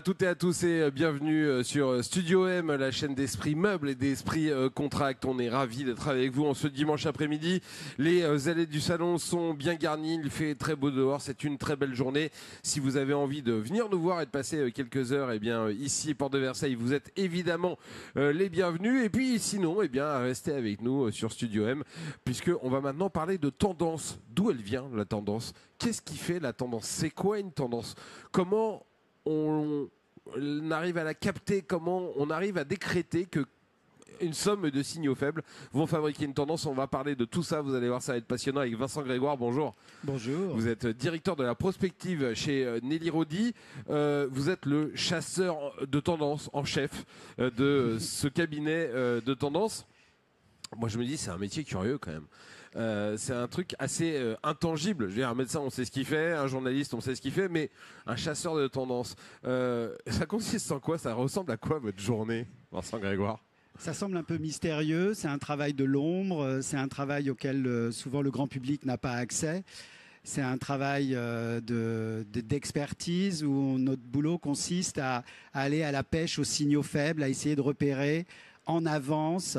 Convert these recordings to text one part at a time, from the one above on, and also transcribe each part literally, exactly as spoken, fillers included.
toutes et à tous et bienvenue sur Studio M, la chaîne d'Esprit Meubles et d'Esprit Contract. On est ravis d'être avec vous en ce dimanche après-midi. Les allées du salon sont bien garnies, il fait très beau dehors, c'est une très belle journée. Si vous avez envie de venir nous voir et de passer quelques heures, eh bien ici, Porte de Versailles, vous êtes évidemment les bienvenus. Et puis sinon, eh bien restez avec nous sur Studio M, puisqu'on va maintenant parler de tendance. D'où elle vient la tendance? Qu'est-ce qui fait la tendance? C'est quoi une tendance? Comment on arrive à la capter? Comment on arrive à décréter que une somme de signaux faibles vont fabriquer une tendance? On va parler de tout ça, vous allez voir, ça va être passionnant avec Vincent Grégoire. Bonjour. Bonjour. Vous êtes directeur de la prospective chez Nelly Rodi. Euh, vous êtes le chasseur de tendance en chef de ce cabinet de tendance. Moi je me dis, c'est un métier curieux quand même. Euh, c'est un truc assez euh, intangible. Je veux dire, un médecin, on sait ce qu'il fait, un journaliste, on sait ce qu'il fait, mais un chasseur de tendance, euh, ça consiste en quoi? Ça ressemble à quoi votre journée, Vincent Grégoire? Ça semble un peu mystérieux, c'est un travail de l'ombre, c'est un travail auquel euh, souvent le grand public n'a pas accès. C'est un travail euh, de, de, d'expertise où notre boulot consiste à, à aller à la pêche aux signaux faibles, à essayer de repérer en avance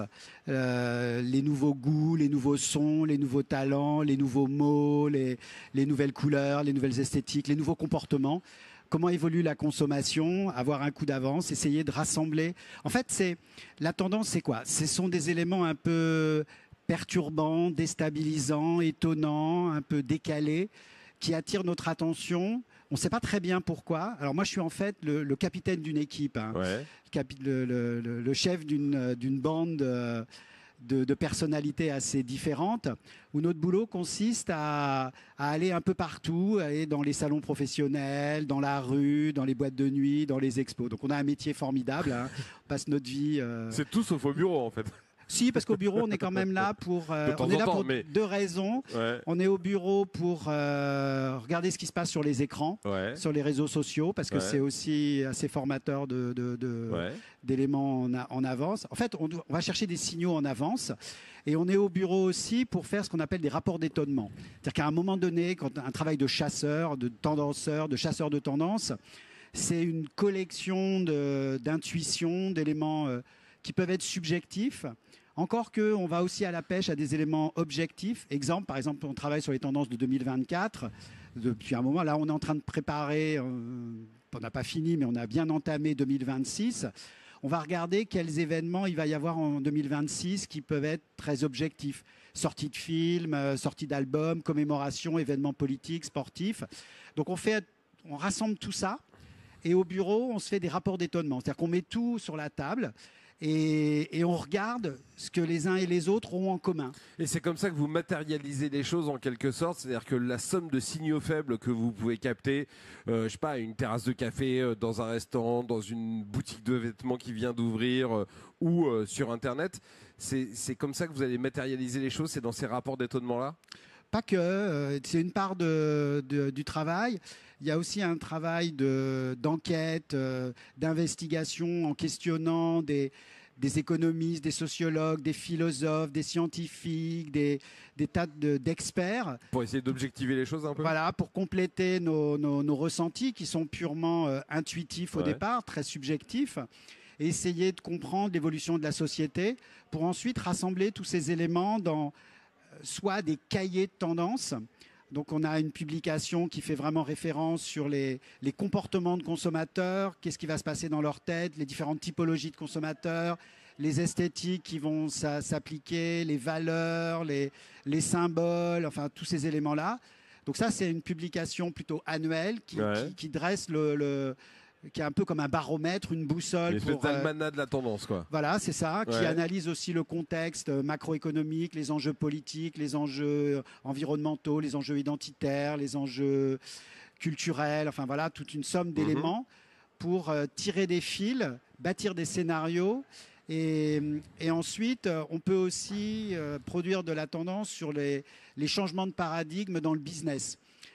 euh, les nouveaux goûts, les nouveaux sons, les nouveaux talents, les nouveaux mots, les, les nouvelles couleurs, les nouvelles esthétiques, les nouveaux comportements. Comment évolue la consommation, avoir un coup d'avance, essayer de rassembler. En fait, c'est la tendance, c'est quoi? Ce sont des éléments un peu perturbants, déstabilisants, étonnants, un peu décalés, qui attirent notre attention. On ne sait pas très bien pourquoi. Alors moi, je suis en fait le, le capitaine d'une équipe, hein. Ouais. le, le, le, le chef d'une d'une bande de, de personnalités assez différentes, où notre boulot consiste à, à aller un peu partout, aller dans les salons professionnels, dans la rue, dans les boîtes de nuit, dans les expos. Donc on a un métier formidable, hein. On passe notre vie... Euh... C'est tout sauf au bureau en fait. Si, parce qu'au bureau, on est quand même là pour, euh, on est là temps, pour mais... deux raisons. Ouais. On est au bureau pour euh, regarder ce qui se passe sur les écrans, ouais. sur les réseaux sociaux, parce que ouais. c'est aussi assez formateur de, de, de, ouais. d'éléments en, en avance. En fait, on, on va chercher des signaux en avance. Et on est au bureau aussi pour faire ce qu'on appelle des rapports d'étonnement. C'est-à-dire qu'à un moment donné, quand un travail de chasseur, de tendanceur, de chasseur de tendance, c'est une collection de, d'intuitions, d'éléments euh, qui peuvent être subjectifs. Encore qu'on va aussi à la pêche à des éléments objectifs. Exemple, par exemple, on travaille sur les tendances de deux mille vingt-quatre. Depuis un moment, là, on est en train de préparer, euh, on n'a pas fini, mais on a bien entamé deux mille vingt-six. On va regarder quels événements il va y avoir en deux mille vingt-six qui peuvent être très objectifs. Sortie de films, euh, sortie d'albums, commémorations, événements politiques, sportifs. Donc on fait, on rassemble tout ça. Et au bureau, on se fait des rapports d'étonnement. C'est-à-dire qu'on met tout sur la table. Et, et on regarde ce que les uns et les autres ont en commun. Et c'est comme ça que vous matérialisez les choses en quelque sorte, c'est-à-dire que la somme de signaux faibles que vous pouvez capter, euh, je sais pas, une terrasse de café, euh, dans un restaurant, dans une boutique de vêtements qui vient d'ouvrir euh, ou euh, sur Internet, c'est, c'est comme ça que vous allez matérialiser les choses, c'est dans ces rapports d'étonnement-là? Pas que, euh, c'est une part de, de, du travail. Il y a aussi un travail de, d'enquête, euh, d'investigation en questionnant des, des économistes, des sociologues, des philosophes, des scientifiques, des, des tas de, d'experts. Pour essayer d'objectiver les choses un peu? Voilà, pour compléter nos, nos, nos ressentis qui sont purement euh, intuitifs au ouais. départ, très subjectifs. Et essayer de comprendre l'évolution de la société pour ensuite rassembler tous ces éléments dans... soit des cahiers de tendance. Donc on a une publication qui fait vraiment référence sur les, les comportements de consommateurs, qu'est-ce qui va se passer dans leur tête, les différentes typologies de consommateurs, les esthétiques qui vont s'appliquer, les valeurs, les, les symboles, enfin tous ces éléments-là. Donc ça, c'est une publication plutôt annuelle qui, ouais. qui, qui dresse le... le qui est un peu comme un baromètre, une boussole. Une espèce d'almanach de la tendance, quoi. Voilà, c'est ça, ouais. qui analyse aussi le contexte macroéconomique, les enjeux politiques, les enjeux environnementaux, les enjeux identitaires, les enjeux culturels, enfin voilà, toute une somme d'éléments mmh. pour euh, tirer des fils, bâtir des scénarios. Et, et ensuite, on peut aussi euh, produire de la tendance sur les, les changements de paradigme dans le business.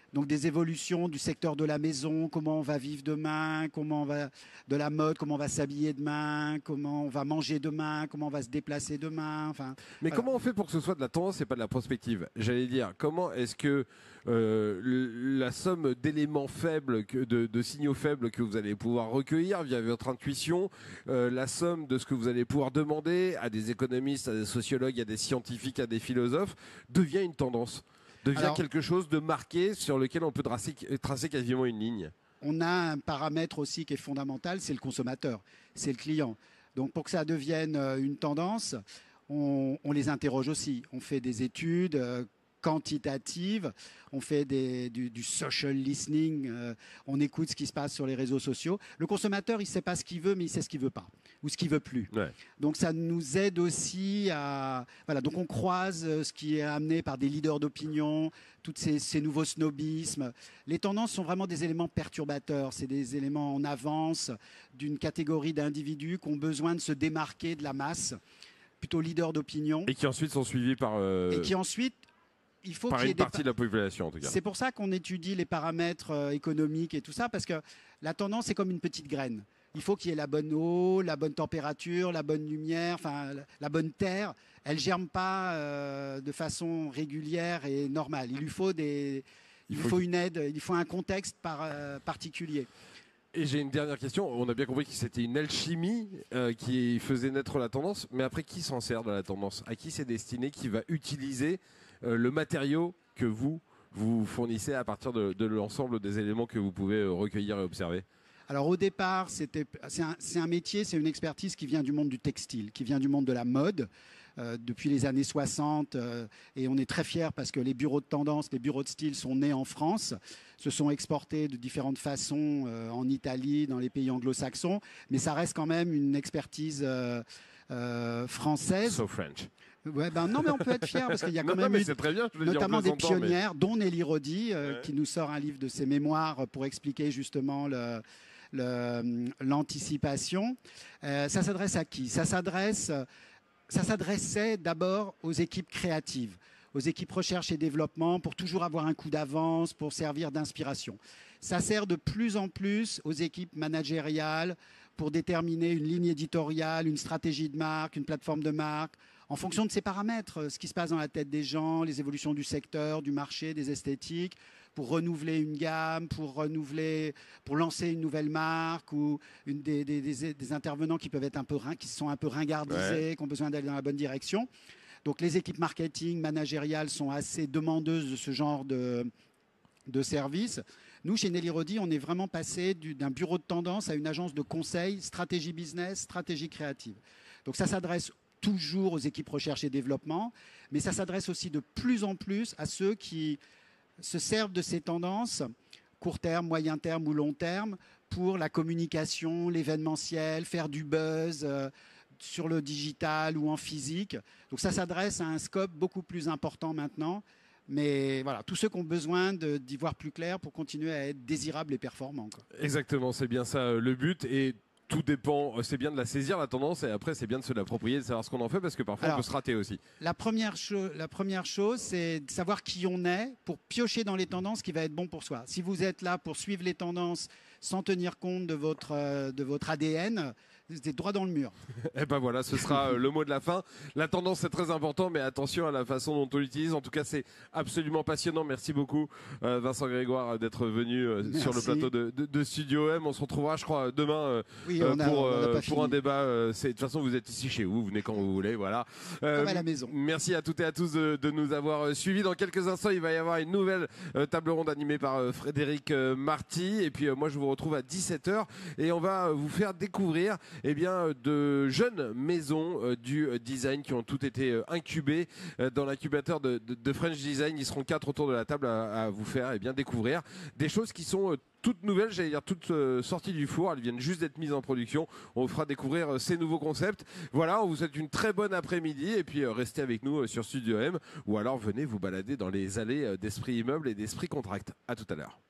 Donc des évolutions du secteur de la maison, comment on va vivre demain, comment on va de la mode, comment on va s'habiller demain, comment on va manger demain, comment on va se déplacer demain. Enfin, mais voilà. Comment on fait pour que ce soit de la tendance et pas de la prospective? J'allais dire, comment est-ce que euh, la somme d'éléments faibles, que, de, de signaux faibles que vous allez pouvoir recueillir via votre intuition, euh, la somme de ce que vous allez pouvoir demander à des économistes, à des sociologues, à des scientifiques, à des philosophes, devient une tendance? Devient Alors, quelque chose de marqué sur lequel on peut tracer, tracer quasiment une ligne. On a un paramètre aussi qui est fondamental, c'est le consommateur, c'est le client. Donc pour que ça devienne une tendance, on, on les interroge aussi. On fait des études euh, quantitatives, on fait des, du, du social listening, euh, on écoute ce qui se passe sur les réseaux sociaux. Le consommateur, il ne sait pas ce qu'il veut, mais il sait ce qu'il ne veut pas ou ce qu'il ne veut plus. Ouais. Donc ça nous aide aussi à... Voilà, donc on croise ce qui est amené par des leaders d'opinion, tous ces, ces nouveaux snobismes. Les tendances sont vraiment des éléments perturbateurs, c'est des éléments en avance d'une catégorie d'individus qui ont besoin de se démarquer de la masse, plutôt leaders d'opinion. Et qui ensuite sont suivis par... Euh... Et qui ensuite... Il faut par une partie de la population, en tout cas. C'est pour ça qu'on étudie les paramètres euh, économiques et tout ça, parce que la tendance est comme une petite graine. Il faut qu'il y ait la bonne eau, la bonne température, la bonne lumière, enfin la bonne terre. Elle ne germe pas euh, de façon régulière et normale. Il lui faut, des, il il faut, faut une aide, il faut un contexte par, euh, particulier. Et j'ai une dernière question. On a bien compris que c'était une alchimie euh, qui faisait naître la tendance. Mais après, qui s'en sert de la tendance? À qui c'est destiné? Qui va utiliser euh, le matériau que vous, vous fournissez à partir de, de l'ensemble des éléments que vous pouvez recueillir et observer? Alors au départ, c'est un, un métier, c'est une expertise qui vient du monde du textile, qui vient du monde de la mode. Euh, depuis les années soixante, euh, et on est très fiers parce que les bureaux de tendance, les bureaux de style sont nés en France, se sont exportés de différentes façons euh, en Italie, dans les pays anglo-saxons, mais ça reste quand même une expertise euh, euh, française. So French. Ouais, ben non, mais on peut être fier parce qu'il y a quand non, même non, eu, très bien, notamment des pionnières, mais... dont Nelly Rodi, euh, ouais. qui nous sort un livre de ses mémoires pour expliquer justement le... l'anticipation. Euh, ça s'adresse à qui? Ça s'adresse, ça s'adressait d'abord aux équipes créatives, aux équipes recherche et développement, pour toujours avoir un coup d'avance, pour servir d'inspiration. Ça sert de plus en plus aux équipes managériales pour déterminer une ligne éditoriale, une stratégie de marque, une plateforme de marque, en fonction de ces paramètres, ce qui se passe dans la tête des gens, les évolutions du secteur, du marché, des esthétiques, pour renouveler une gamme, pour renouveler, pour lancer une nouvelle marque, ou une des, des, des, des intervenants qui peuvent être un peu, qui sont un peu ringardisés, ouais. qui ont besoin d'aller dans la bonne direction. Donc les équipes marketing, managériales sont assez demandeuses de ce genre de, de services. Nous, chez Nelly Rodi, on est vraiment passé d'un bureau de tendance à une agence de conseil, stratégie business, stratégie créative. Donc ça s'adresse toujours aux équipes recherche et développement, mais ça s'adresse aussi de plus en plus à ceux qui se servent de ces tendances, court terme, moyen terme ou long terme, pour la communication, l'événementiel, faire du buzz euh, sur le digital ou en physique. Donc ça s'adresse à un scope beaucoup plus important maintenant. Mais voilà, tous ceux qui ont besoin d'y voir plus clair pour continuer à être désirables et performants, quoi. Exactement, c'est bien ça le but. Et tout dépend, c'est bien de la saisir la tendance, et après c'est bien de se l'approprier, de savoir ce qu'on en fait, parce que parfois Alors, on peut se rater aussi. La première, cho la première chose, c'est de savoir qui on est pour piocher dans les tendances qui va être bon pour soi. Si vous êtes là pour suivre les tendances sans tenir compte de votre, euh, de votre A D N, vous êtes droit dans le mur. Et ben voilà, ce sera le mot de la fin. La tendance, c'est très important, mais attention à la façon dont on l'utilise. En tout cas, c'est absolument passionnant. Merci beaucoup, euh, Vincent Grégoire, d'être venu euh, sur le plateau de, de, de Studio M. On se retrouvera, je crois, demain euh, oui, on a, pour, on a euh, pas pour un débat. Euh, de toute façon, vous êtes ici chez vous, vous venez quand vous voulez. Voilà. Euh, Comme à la maison. Merci à toutes et à tous de, de nous avoir suivis. Dans quelques instants, il va y avoir une nouvelle euh, table ronde animée par euh, Frédéric euh, Marty. Et puis, euh, moi, je vous retrouve à dix-sept heures et on va vous faire découvrir eh bien, de jeunes maisons euh, du design qui ont toutes été euh, incubées euh, dans l'incubateur de, de, de French Design. Ils seront quatre autour de la table à, à vous faire eh bien, découvrir des choses qui sont euh, toutes nouvelles, j'allais dire toutes euh, sorties du four. Elles viennent juste d'être mises en production. On vous fera découvrir euh, ces nouveaux concepts. Voilà, on vous souhaite une très bonne après-midi et puis euh, restez avec nous euh, sur Studio M, ou alors venez vous balader dans les allées euh, d'Esprit Immeuble et d'Esprit Contract. À tout à l'heure.